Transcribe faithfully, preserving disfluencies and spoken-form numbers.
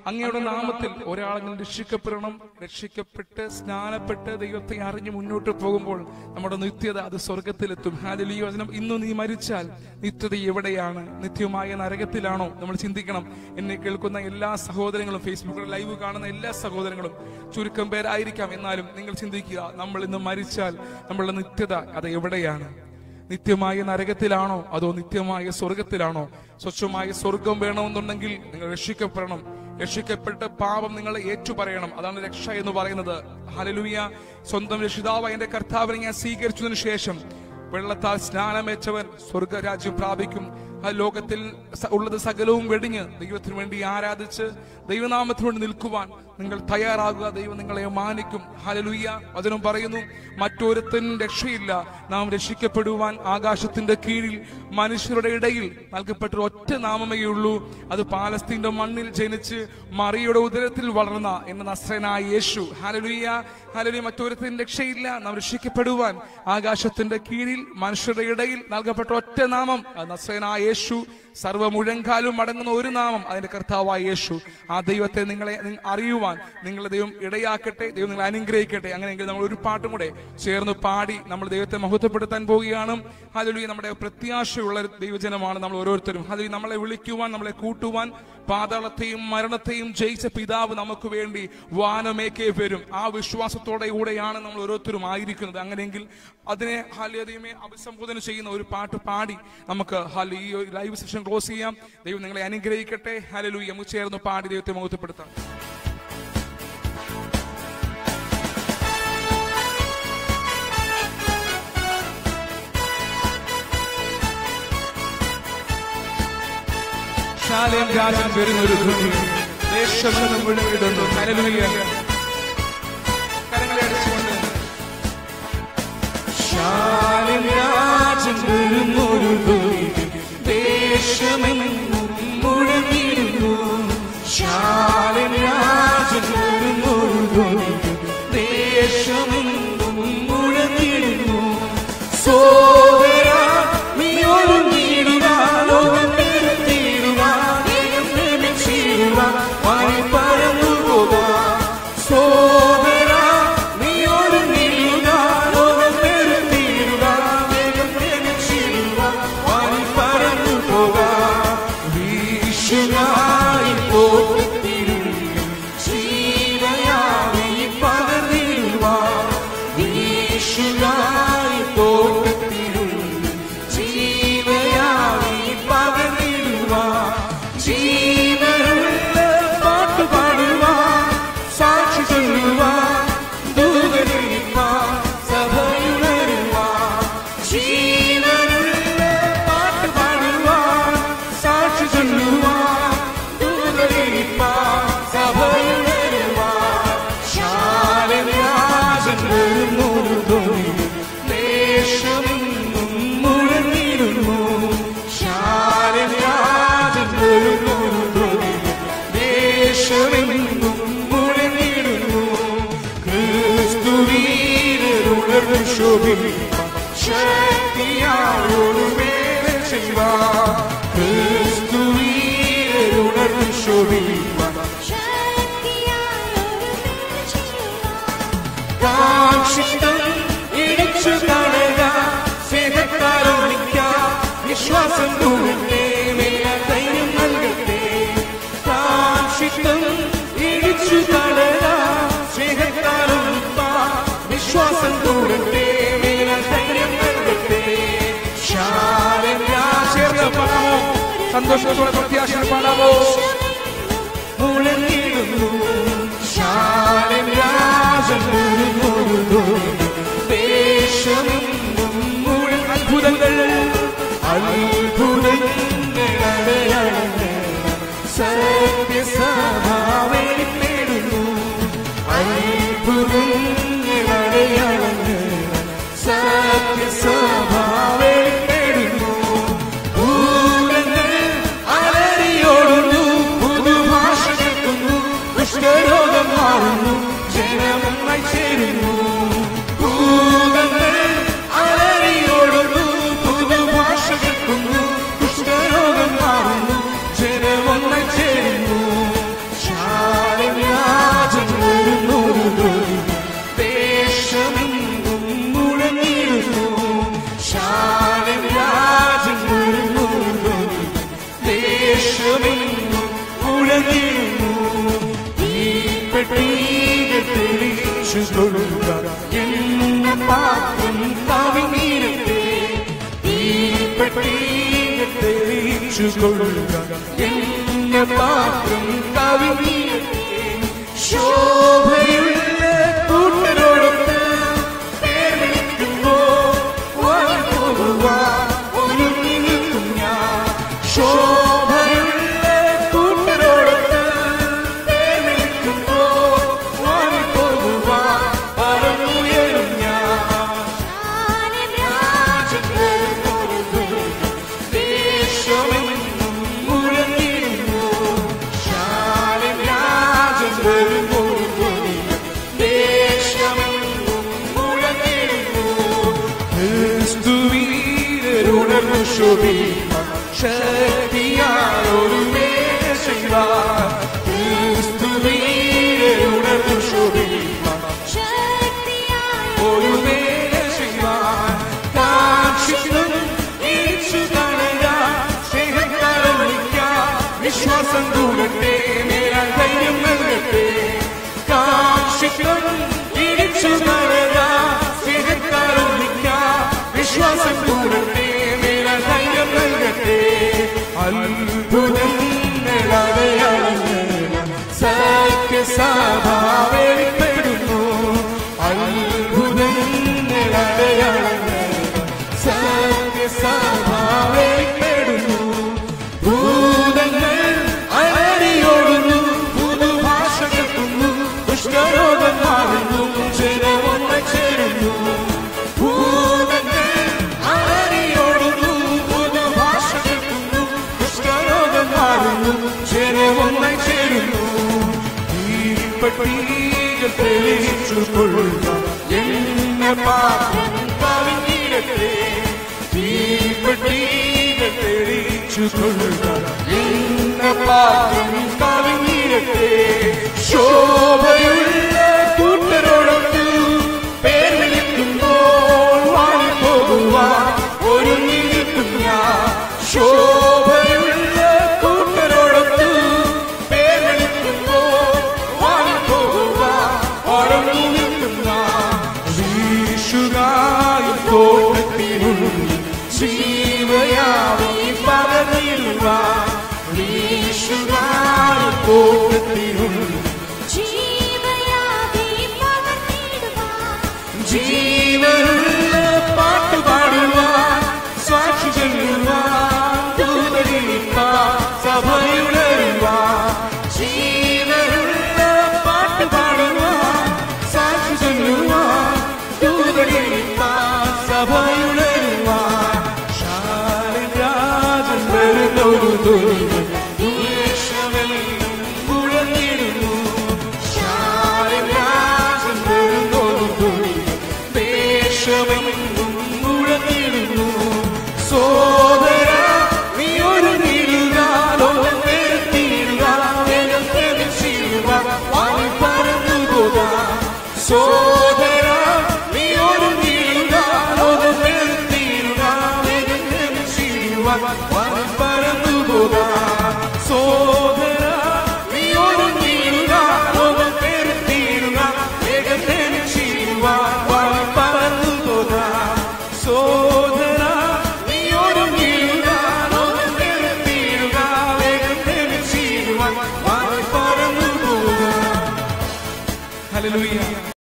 അങ്ങയുടെ നാമത്തിൽ ഒരാളെങ്കിലും രക്ഷിക്കപ്പെടണം. രക്ഷിക്കപ്പെട്ട് സ്നാനപ്പെട്ട് ദൈവത്തെ അറിഞ്ഞ് മുന്നോട്ട് പോകുമ്പോൾ നമ്മുടെ നിത്യത അത് സ്വർഗത്തിലെത്തും. ഹല്ലേലൂയ. വചനം, ഇന്ന് നീ മരിച്ചാൽ നിത്യത എവിടെയാണ്? നിത്യമായ നരകത്തിലാണോ? നമ്മൾ ചിന്തിക്കണം. എന്നെ കേൾക്കുന്ന എല്ലാ സഹോദരങ്ങളും, ഫേസ്ബുക്കിൽ ലൈവ് കാണുന്ന എല്ലാ സഹോദരങ്ങളും ചുരുക്കം പേരായിരിക്കാം, എന്നാലും നിങ്ങൾ ചിന്തിക്കുക, നമ്മൾ ഇന്ന് മരിച്ചാൽ നമ്മളുടെ നിത്യത അത് എവിടെയാണ്? നിത്യമായ നരകത്തിലാണോ അതോ നിത്യമായ സ്വർഗത്തിലാണോ? സ്വച്ഛമായ സ്വർഗം വേണമെന്നുണ്ടെങ്കിൽ നിങ്ങൾ രക്ഷിക്കപ്പെടണം. രക്ഷിക്കപ്പെട്ട് പാപം നിങ്ങളെ ഏറ്റുപറയണം. അതാണ് രക്ഷ എന്ന് പറയുന്നത്. ഹല്ലേലൂയ. സ്വന്തം രക്ഷിതാവ് എന്റെ കർത്താവിനെ ഞാൻ സ്വീകരിച്ചതിനു ശേഷം വെള്ളത്താൽ സ്നാനമേച്ചവൻ സ്വർഗരാജ്യം പ്രാപിക്കും. ആ ലോകത്തിൽ ഉള്ളത് സകലവും വെടിഞ്ഞ് ദൈവത്തിന് വേണ്ടി ആരാധിച്ച് ദൈവനാമത്തിന് വേണ്ടി നിൽക്കുവാൻ നിങ്ങൾ തയ്യാറാകുക. ദൈവം നിങ്ങളെ മാനിക്കും. ഹല്ലേലൂയ. വചനം പറയുന്നു, മറ്റൊരുത്തനും രക്ഷയില്ല. നാം രക്ഷിക്കപ്പെടുവാൻ ആകാശത്തിന്റെ കീഴിൽ മനുഷ്യരുടെ ഇടയിൽ നൽകപ്പെട്ട ഒറ്റ നാമമേ ഉള്ളൂ. അത് പാലസ്തീന്റെ മണ്ണിൽ ജനിച്ച് മറിയുടെ ഉദരത്തിൽ വളർന്ന എന്ന നസ്രനായ യേശു. ഹല്ലേലൂയ. ഹല്ലേലൂയ. മറ്റൊരുത്തനും രക്ഷയില്ല. നാം രക്ഷിക്കപ്പെടുവാൻ ആകാശത്തിന്റെ കീഴിൽ മനുഷ്യരുടെ ഇടയിൽ നൽകപ്പെട്ട ഒറ്റ നാമം, നസ്രനായ യേശു. സർവ്വ മുഴങ്കാലും മടങ്ങുന്ന ഒരു നാമം, അതിന്റെ കർത്താവായ യേശു. ആ ദൈവത്തെ നിങ്ങളെ അറിയുവാൻ നിങ്ങളെ ദൈവം ഇടയാക്കട്ടെ. ദൈവം നിങ്ങളെ അനുഗ്രഹിക്കട്ടെ. അങ്ങനെയെങ്കിൽ നമ്മൾ ഒരു പാട്ടും കൂടെ ചേർന്ന് പാടി നമ്മൾ ദൈവത്തെ മഹത്വപ്പെടുത്താൻ പോവുകയാണ്. ഹല്ലേലൂയ. നമ്മുടെ പ്രത്യാശയുള്ള ദൈവജനമാണ് നമ്മൾ ഓരോരുത്തരും. ഹല്ലേലൂയ. നമ്മളെ വിളിക്കുവാൻ, നമ്മളെ കൂട്ടുവാൻ, പാതാളത്തെയും മരണത്തെയും ജയിച്ച പിതാവ് നമുക്ക് വേണ്ടി വാനമേക്കേ വരും. ആ വിശ്വാസത്തോടെ കൂടെയാണ് നമ്മൾ ഓരോരുത്തരും ആയിരിക്കുന്നത്. അങ്ങനെയെങ്കിൽ അതിനെ ഹല്ലേലൂയ അഭിസംബോധന ചെയ്യുന്ന ഒരു പാട്ട് പാടി നമുക്ക് ഈ ലൈവ് സെഷൻ ക്ലോസ് ചെയ്യാം. ദൈവം നിങ്ങളെ അനുഗ്രഹിക്കട്ടെ. ഹല്ലേലൂയ. നമുക്ക് ചേർന്ന് പാടി ദൈവത്തെ മഹത്വപ്പെടുത്താം. ശാലേം രാജൻ വരുന്നൊരു ധ്വനി ദേശമെന്നും മുഴുവിടുന്നു. ഹല്ലേലൂയ. കരങ്ങളെ അടിച്ചുകൊണ്ട് ശാലേം രാജൻ വരുന്നൊരു ധ്വനി ദേശമെന്നും മുഴുവിടുന്നു. ശാലേം രാജൻ വരുന്നൊരു ധ്വനി ദേശമെന്നും മുഴുവിടുന്നു. സോദരാ നീ ഒരുങ്ങിയിടുക, ലോകം പറന്നു പോകാം. സോദരാ നീ ഒരുങ്ങിയിടുക, ലോകം തീരുക, വേഗം ക്ഷീണിക്കുക, വാനി പറന്നു പോകാം. വീശുകായി തോട്ടത്തിരുന്ന് ജീവയായി പകർന്നിടുവാൻ. വീശുകായി തോട്ടത്തിരുന്ന് ജീവയായി പകർന്നിടുവാൻ. ജീവനുള്ള പാട്ട് പാടുവാൻ, സാക്ഷി ചൊല്ലുവാൻ, ദൂതനിരിപ്പാൻ, സഭയുണരുവാൻ. ജീവനുള്ള പാട്ട് പാടുവാൻ, സാക്ഷി ചൊല്ലുവാൻ, ദൂതനിരിപ്പാൻ, സഭയുണരുവാൻ. ശാലേം രാജൻ വരുന്നൊരു ധ്വനി ദേശമെന്നും മുഴങ്ങിടുന്നു. ശാലേം രാജൻ വരുന്നൊരു ധ്വനി ദേശമെന്നും മുഴങ്ങിടുന്നു. ക്രിസ്തുവീരരുണർന്നു ശോഭിപ്പാൻ, ശക്തിയായൊരു വേല ചെയ്യുവാൻ. ക്രിസ്തുവീരരുണർന്നു ശോഭിപ്പാൻ, കാക്ഷിതം ഇടിച്ചു കാണുക, സ്നേഹത്താലോണിക്കാം, വിശ്വാസം കൂടട്ടെ, ധൈര്യം നൽകട്ടെ. കാക്ഷിതം ഇടിച്ചു കാണുക, സ്നേഹത്താലോണിക്കാം, വിശ്വാസം കൂടട്ടെ, ധൈര്യം നൽകട്ടെ. ശാലേം രാജൻ പാടാമോ? സന്തോഷത്തോടെ പ്രത്യാശ പാടാമോ? മുഴങ്ങിടുന്നു. ശാലേം രാജൻ വരുന്നൊരു ധ്വനി ദേശമെന്നും മുഴുവൻ. അത്ഭുതങ്ങൾ അത്ഭുതങ്ങളടയാളങ്ങൾ സത്യസഭാവേൽ നേടുന്നു. അത്ഭുതങ്ങളടയാളങ്ങൾ സത്യസഭാവേൽ നേടുന്നു. ഭൂതങ്ങൾ അലറിയോടുന്നു, കൊള്ളുക എന്റെ പാത്രം കവിഞ്ഞിടട്ടെ ശോഭയുള്ള കൂട്ടരോടൊത്ത് പേർ വിളിക്കുമ്പോൾ വാങ്ങിപ്പോകുവാൻ ഒരുങ്ങി നിൽക്കും ഞാൻ ശോഭയുള്ള കൂട്ടരോടൊത്ത് പേർ വിളിക്കുമ്പോൾ വാങ്ങിപ്പോകുവാൻ പറന്നുയരും ഞാൻ ശക്തിയായൊരു മേശയിലാൽ ക്രിസ്തുവിനുണർന്നു ശോഭിപ്പാൻ ഒരു മേശയിലാൽ കാക്ഷിക്കും ഇടിച്ചു കാണാൻ സ്നേഹക്കാരം വിളിക്കാൻ വിശ്വാസം കൂടട്ടെ മേലാൽ ധൈര്യം നൽകട്ടെ കാക്ഷിക്കും ഇടിച്ചു കാണാൻ സ്നേഹക്കാരം വിളിക്കാൻ വിശ്വാസം കൂടട്ടെ ധൈര്യം നൽകട്ടെ അത്ഭുതങ്ങളടയാളങ്ങൾ സത്യസഭ വെളിപ്പെടുന്നു അത്ഭുതങ്ങളടയാളങ്ങൾ സത്യസഭ വെളിപ്പെടുന്നു ഭൂതങ്ങൾ അലറിയോടുന്നു പുതുഭാഷ കേൾക്കുന്നു ദുഷ്ടരോഗം മാറുന്നു ജനമൊന്ന് ചേരുന്നു ജനമൊന്നായി ചേരുന്നു തീപ്പട്ടികൾ തെളിയിച്ചു കൊള്ളുക എന്നെ പാത്രം കവിഞ്ഞിടട്ടെ തീപ്പട്ടികൾ തെളിയിച്ചു കൊള്ളുക എന്നെ പാത്രം കവിഞ്ഞിടട്ടെ ശോഭയുള്ള കൂട്ടരോടൊത്ത് പേർ വിളിക്കുമ്പോൾ വാങ്ങിപ്പോകുവാൻ ഒരുങ്ങി നിൽക്കും ഞാൻ ശോഭയുള്ള ജീവയാവി പകർന്നിടുവാൻ വീശുവാൻ പോകത്തിനുള്ളിൽ ജീവനുള്ള പാട്ടുപാടുവാൻ സാക്ഷി ചൊല്ലുവാൻ ദൂതരിപ്പാൻ സഭയുണരുവാൻ ജീവനുള്ള പാട്ടുപാടുവാൻ സാക്ഷി ചൊല്ലുവാൻ ദൂതരിപ്പാൻ സഭയുണരുവാൻ മുഴങ്ങിടുന്നു ദേശമെങ്ങും മുഴങ്ങിടുന്നു സോദര നീ ഒരു നീടുകാലോ പറന്നു പോകാം സോദര നീ ഒരു നീടുകാലോ പറന്നു പോകാം സോദര നീ ഒരു നീടുക ലോകം പേരുത്തീരുക വേഗത്തെ ചെയ്യുവാൻ പറന്നു പോകാം സോദര നീ ഒരു നീടുക ലോകം പേരുത്തീരുക വേഗത്തെ ചെയ്യുവാൻ പറന്നു പോകാം. ഹല്ലേലൂയ.